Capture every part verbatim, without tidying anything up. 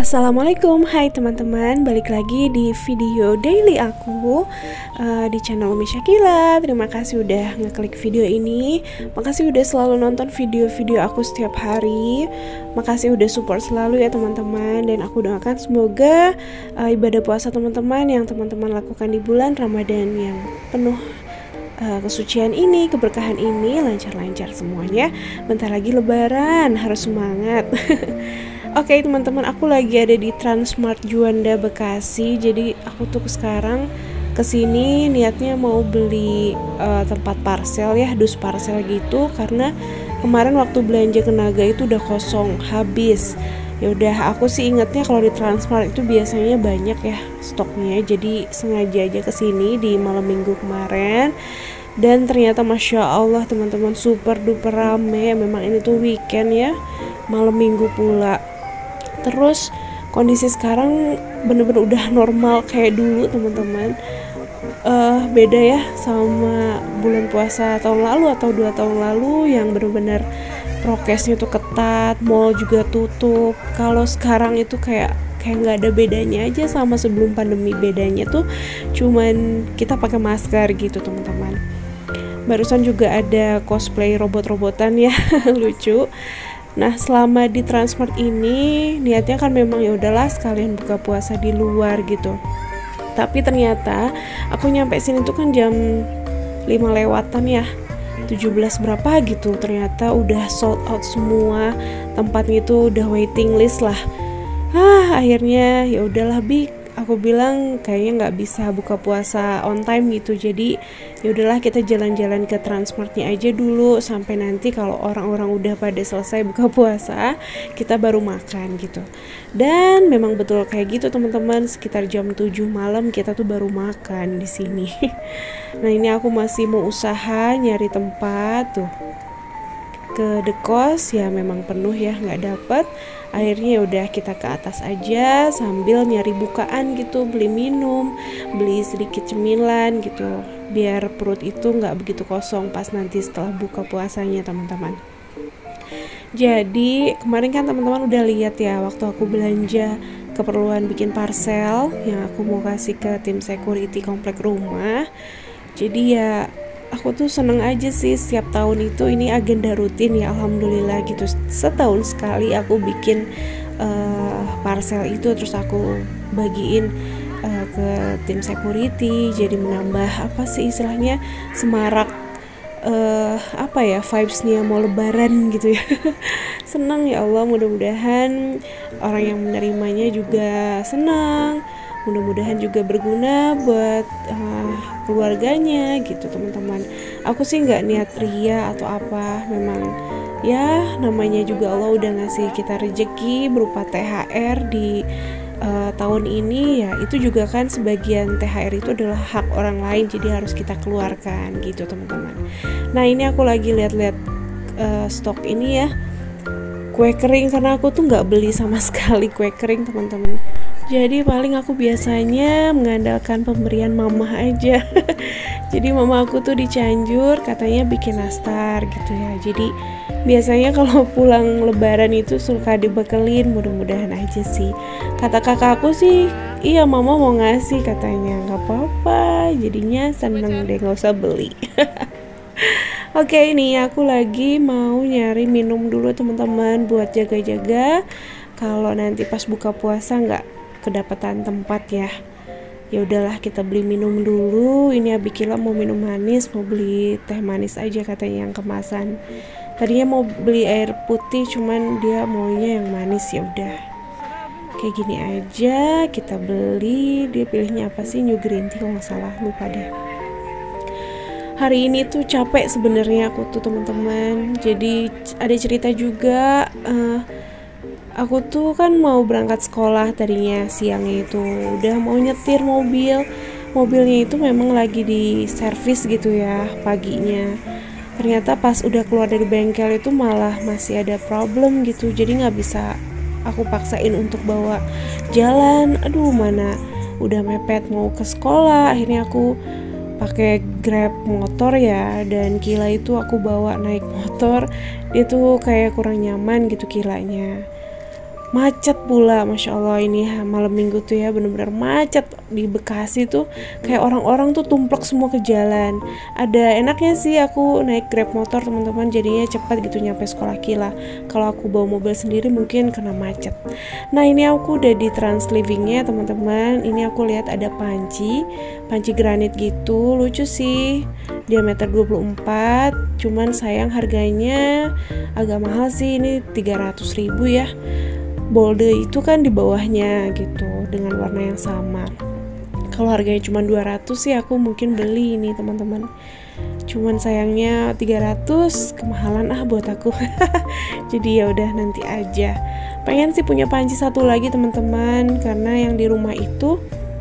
Assalamualaikum, hai teman-teman, balik lagi di video daily aku uh, di channel Umi Syakila. Terima kasih udah ngeklik video ini. Makasih udah selalu nonton video-video aku setiap hari. Makasih udah support selalu ya teman-teman. Dan aku doakan semoga uh, ibadah puasa teman-teman yang teman-teman lakukan di bulan Ramadan yang penuh Uh, kesucian ini, keberkahan ini lancar-lancar semuanya. Bentar lagi lebaran, harus semangat. Oke okay, teman-teman, aku lagi ada di Transmart Juanda Bekasi. Jadi aku tuh sekarang kesini niatnya mau beli uh, tempat parcel ya, dus parcel gitu. Karena kemarin waktu belanja ke Naga itu udah kosong, habis. Ya udah, aku sih ingetnya kalau di Transmart itu biasanya banyak ya stoknya, jadi sengaja aja kesini di malam minggu kemarin. Dan ternyata masya Allah teman-teman, super duper rame. Memang ini tuh weekend ya, malam minggu pula. Terus kondisi sekarang bener-bener udah normal kayak dulu teman-teman. Uh, beda ya sama bulan puasa tahun lalu atau dua tahun lalu yang bener-bener prokesnya tuh ketat, mall juga tutup. Kalau sekarang itu kayak kayak nggak ada bedanya aja sama sebelum pandemi. Bedanya tuh cuman kita pakai masker gitu teman-teman. Barusan juga ada cosplay robot-robotan ya, lucu. Nah selama di Transmart ini niatnya kan memang ya udahlah sekalian buka puasa di luar gitu. Tapi ternyata aku nyampe sini tuh kan jam lima lewatan ya, tujuh belas berapa gitu, ternyata udah sold out semua tempatnya, itu udah waiting list lah. Ah akhirnya ya udahlah Bi, aku bilang kayaknya nggak bisa buka puasa on time gitu, jadi ya udahlah kita jalan-jalan ke Transmartnya aja dulu sampai nanti kalau orang-orang udah pada selesai buka puasa kita baru makan gitu. Dan memang betul kayak gitu teman-teman, sekitar jam tujuh malam kita tuh baru makan di sini. Nah ini aku masih mau usaha nyari tempat tuh ke The Kos, ya memang penuh ya, nggak dapet. Akhirnya udah kita ke atas aja sambil nyari bukaan gitu, beli minum, beli sedikit cemilan gitu, biar perut itu nggak begitu kosong pas nanti setelah buka puasanya teman-teman. Jadi kemarin kan teman-teman udah lihat ya waktu aku belanja keperluan bikin parcel yang aku mau kasih ke tim security komplek rumah. Jadi ya aku tuh seneng aja sih, setiap tahun itu ini agenda rutin ya, alhamdulillah gitu. Setahun sekali aku bikin uh, parcel itu, terus aku bagiin uh, ke tim security. Jadi menambah apa sih istilahnya, semarak uh, apa ya, vibesnya mau lebaran gitu ya. Senang ya Allah, mudah-mudahan orang yang menerimanya juga senang, mudah-mudahan juga berguna buat uh, keluarganya gitu teman-teman. Aku sih nggak niat ria atau apa, memang ya namanya juga Allah udah ngasih kita rezeki berupa T H R di uh, tahun ini ya, itu juga kan sebagian T H R itu adalah hak orang lain, jadi harus kita keluarkan gitu teman-teman. Nah ini aku lagi lihat-lihat uh, stok ini ya, kue kering, karena aku tuh nggak beli sama sekali kue kering teman-teman. Jadi paling aku biasanya mengandalkan pemberian mama aja. Jadi mama aku tuh di Cianjur katanya bikin nastar gitu ya. Jadi biasanya kalau pulang lebaran itu suka dibekelin, mudah-mudahan aja sih. Kata kakak aku sih, iya mama mau ngasih katanya, nggak apa-apa. Jadinya seneng deh, nggak usah beli. Oke, ini aku lagi mau nyari minum dulu teman-teman buat jaga-jaga kalau nanti pas buka puasa nggak kedapatan tempat ya. Ya udahlah kita beli minum dulu. Ini Abikila mau minum manis, mau beli teh manis aja katanya yang kemasan. Tadinya mau beli air putih, cuman dia maunya yang manis. Ya udah, kayak gini aja kita beli. Dia pilihnya apa sih, New Green Tea kalau nggak salah, lupa deh. Hari ini tuh capek sebenarnya aku tuh teman-teman. Jadi ada cerita juga. Uh, Aku tuh kan mau berangkat sekolah tadinya siangnya itu, udah mau nyetir mobil. Mobilnya itu memang lagi di servis gitu ya paginya. Ternyata pas udah keluar dari bengkel itu malah masih ada problem gitu. Jadi gak bisa aku paksain untuk bawa jalan. Aduh mana udah mepet mau ke sekolah. Akhirnya aku pakai Grab motor ya, dan Kila itu aku bawa naik motor. Dia tuh kayak kurang nyaman gitu Kilanya. macet pula. Masya Allah, ini ya, malam minggu tuh ya bener-bener macet di Bekasi tuh, kayak orang-orang tuh tumplek semua ke jalan. Ada enaknya sih aku naik Grab motor teman-teman, jadinya cepat gitu nyampe sekolah Kila. Kalau aku bawa mobil sendiri mungkin kena macet. Nah ini aku udah di Trans Livingnya teman-teman. Ini aku lihat ada panci panci granit gitu, lucu sih, diameter dua puluh empat, cuman sayang harganya agak mahal sih, ini tiga ratus ribu ya. Bolde itu kan di bawahnya gitu dengan warna yang sama. Kalau harganya cuma dua ratus sih aku mungkin beli ini teman-teman. Cuman sayangnya tiga ratus kemahalan ah buat aku. Jadi ya udah nanti aja. Pengen sih punya panci satu lagi teman-teman, karena yang di rumah itu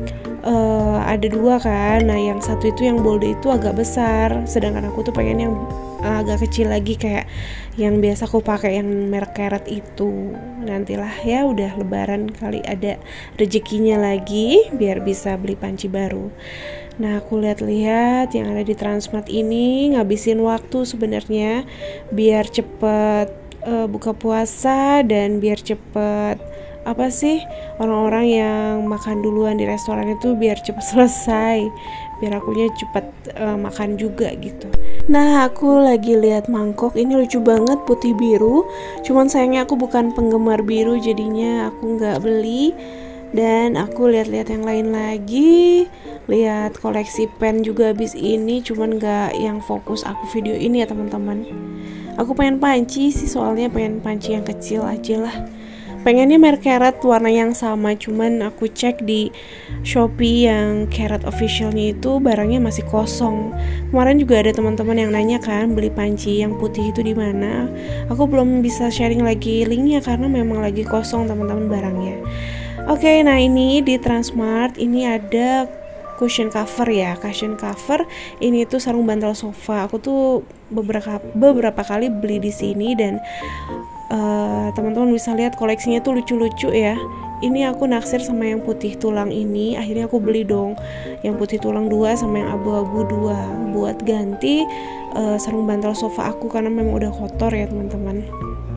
uh, ada dua kan. Nah yang satu itu yang bolde itu agak besar, sedangkan aku tuh pengen yang uh, agak kecil lagi kayak yang biasa aku pakai yang merek Karat itu. Nantilah ya, udah lebaran kali ada rezekinya lagi biar bisa beli panci baru. Nah aku lihat-lihat yang ada di Transmart ini ngabisin waktu sebenarnya biar cepet uh, buka puasa dan biar cepet apa sih orang-orang yang makan duluan di restoran itu biar cepet selesai, biar akunya cepet uh, makan juga gitu. Nah aku lagi lihat mangkok ini lucu banget, putih biru, cuman sayangnya aku bukan penggemar biru jadinya aku nggak beli. Dan aku lihat-lihat yang lain lagi, lihat koleksi pen juga habis ini, cuman nggak yang fokus aku video ini ya teman-teman. Aku pengen panci sih, soalnya pengen panci yang kecil aja lah. Pengennya merek Karat warna yang sama, cuman aku cek di Shopee yang Karat officialnya itu barangnya masih kosong. Kemarin juga ada teman-teman yang nanya kan beli panci yang putih itu di mana. Aku belum bisa sharing lagi linknya karena memang lagi kosong teman-teman barangnya. Oke, okay, nah ini di Transmart ini ada cushion cover ya, cushion cover. Ini tuh sarung bantal sofa. Aku tuh beberapa beberapa kali beli di sini dan uh, teman-teman bisa lihat koleksinya tuh lucu-lucu ya. Ini aku naksir sama yang putih tulang ini, akhirnya aku beli dong yang putih tulang dua sama yang abu-abu dua buat ganti uh, sarung bantal sofa aku karena memang udah kotor ya teman-teman.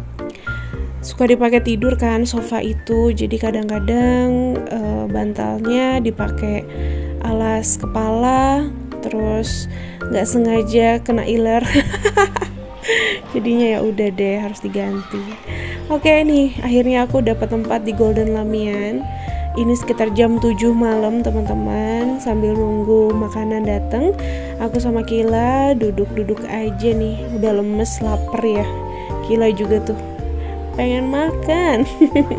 Suka dipakai tidur kan sofa itu, jadi kadang-kadang uh, bantalnya dipakai alas kepala, terus nggak sengaja kena iler. Jadinya ya udah deh harus diganti. Oke nih akhirnya aku dapat tempat di Golden Lamian. Ini sekitar jam tujuh malam teman-teman, sambil nunggu makanan datang. Aku sama Kila duduk-duduk aja nih, udah lemes lapar ya. Kila juga tuh pengen makan.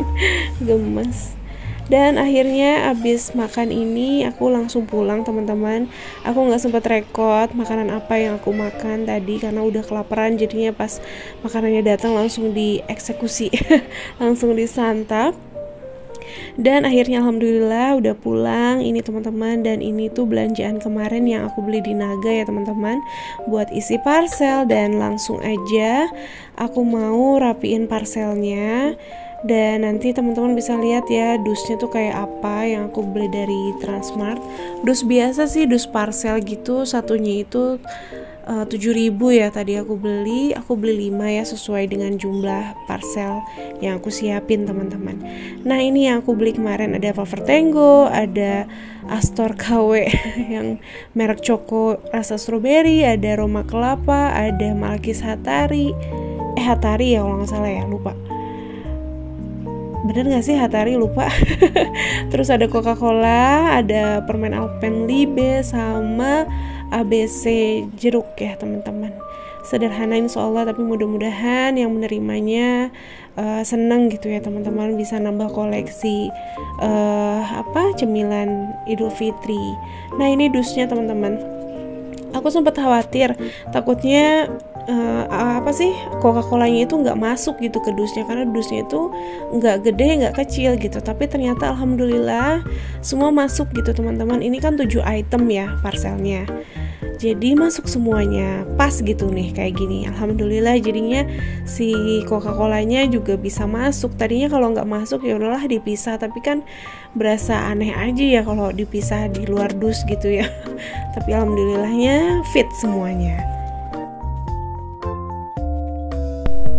Gemes. Dan akhirnya abis makan ini aku langsung pulang teman-teman. Aku nggak sempat rekod makanan apa yang aku makan tadi karena udah kelaparan, jadinya pas makanannya datang langsung dieksekusi. Langsung disantap. Dan akhirnya alhamdulillah udah pulang ini teman-teman. Dan ini tuh belanjaan kemarin yang aku beli di Naga ya teman-teman, buat isi parcel. Dan langsung aja aku mau rapiin parcelnya. Dan nanti teman-teman bisa lihat ya dusnya tuh kayak apa yang aku beli dari Transmart. Dus biasa sih, dus parcel gitu, satunya itu uh, tujuh ribu ya tadi aku beli. Aku beli lima ya sesuai dengan jumlah parcel yang aku siapin teman-teman. Nah ini yang aku beli kemarin ada Velvet Tango, ada Astor K W yang merek Choco rasa strawberry, ada Roma Kelapa, ada Malkis Hatari. Eh Hatari ya kalau nggak salah ya, lupa. Bener gak sih Hatari, lupa. Terus ada Coca-Cola, ada permen Alpenlibe, sama A B C jeruk ya teman-teman. Sederhana insyaallah, tapi mudah-mudahan yang menerimanya uh, senang gitu ya teman-teman, bisa nambah koleksi uh, apa cemilan Idul Fitri. Nah ini dusnya teman-teman. Aku sempat khawatir takutnya uh, apa sih Coca-Colanya itu nggak masuk gitu ke dusnya, karena dusnya itu nggak gede nggak kecil gitu, tapi ternyata alhamdulillah semua masuk gitu teman-teman. Ini kan tujuh item ya parcelnya, jadi masuk semuanya pas gitu nih kayak gini. Alhamdulillah jadinya si Coca-Colanya juga bisa masuk. Tadinya kalau nggak masuk ya udahlah dipisah, tapi kan berasa aneh aja ya kalau dipisah di luar dus gitu ya. Tapi alhamdulillahnya fit semuanya.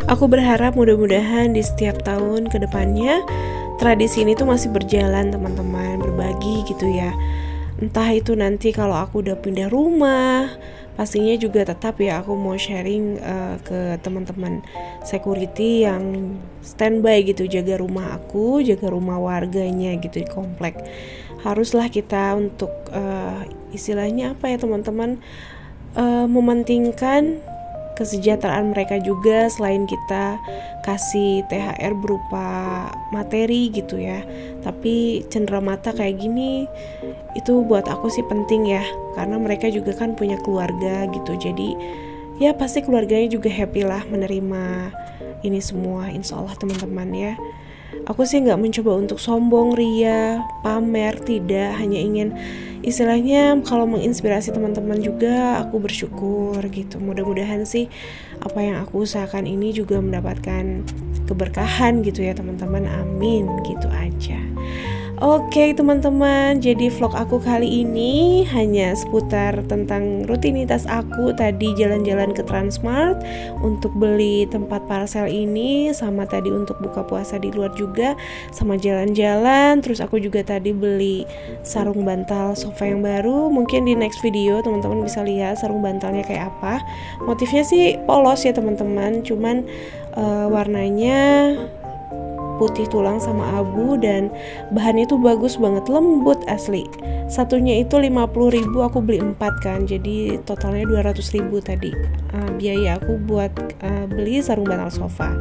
Aku berharap mudah-mudahan di setiap tahun ke depannya tradisi ini tuh masih berjalan teman-teman, berbagi gitu ya. Entah itu nanti kalau aku udah pindah rumah, pastinya juga tetap ya aku mau sharing uh, ke teman-teman security yang standby gitu, jaga rumah aku, jaga rumah warganya gitu di komplek. Haruslah kita untuk uh, istilahnya apa ya teman-teman, uh, mementingkan kesejahteraan mereka juga, selain kita kasih T H R berupa materi gitu ya. Tapi cenderamata kayak gini itu buat aku sih penting ya, karena mereka juga kan punya keluarga gitu. Jadi ya pasti keluarganya juga happy lah menerima ini semua, insya Allah teman-teman ya. Aku sih nggak mencoba untuk sombong, ria, pamer, tidak, hanya ingin istilahnya kalau menginspirasi teman-teman juga, aku bersyukur gitu. Mudah-mudahan sih apa yang aku usahakan ini juga mendapatkan keberkahan gitu ya teman-teman, amin, gitu aja. Oke teman-teman, jadi vlog aku kali ini hanya seputar tentang rutinitas aku tadi jalan-jalan ke Transmart untuk beli tempat parcel ini, sama tadi untuk buka puasa di luar juga, sama jalan-jalan. Terus aku juga tadi beli sarung bantal sofa yang baru. Mungkin di next video teman-teman bisa lihat sarung bantalnya kayak apa. Motifnya sih polos ya teman-teman, cuman uh, warnanya putih tulang sama abu, dan bahannya tuh bagus banget, lembut asli. Satunya itu lima puluh ribu, aku beli empat kan, jadi totalnya dua ratus ribu tadi uh, biaya aku buat uh, beli sarung bantal sofa.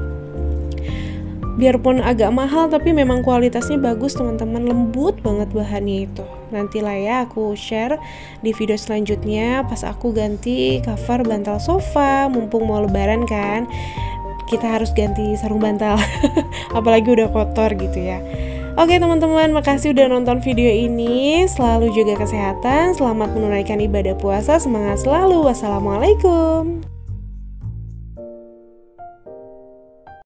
Biarpun agak mahal tapi memang kualitasnya bagus teman-teman, lembut banget bahannya itu. Nantilah ya aku share di video selanjutnya pas aku ganti cover bantal sofa, mumpung mau lebaran kan, kita harus ganti sarung bantal apalagi udah kotor gitu ya. Oke teman-teman, makasih udah nonton video ini. Selalu jaga kesehatan, selamat menunaikan ibadah puasa, semangat selalu. Wassalamualaikum.